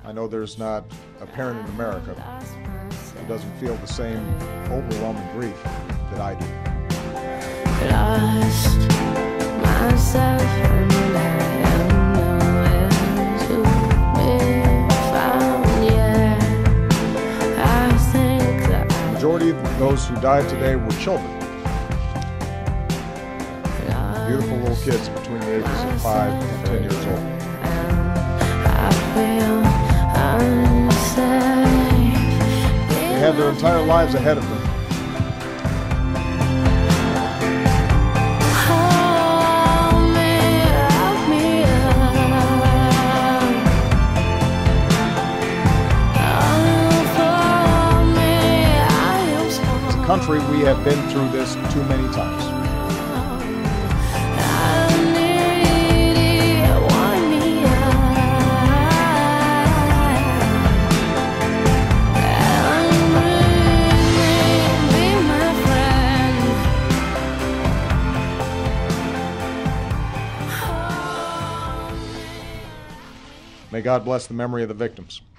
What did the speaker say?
I know there's not a parent in America who doesn't feel the same overwhelming grief that I do. Lost myself and I am nowhere to be found yet. I think that The majority of those who died today were children. Beautiful little kids between the ages of 5 and 10 years old. I feel unsafe. They had their entire lives ahead of them. Hold me, wrap me up. As a country, we have been through this too many times. May God bless the memory of the victims.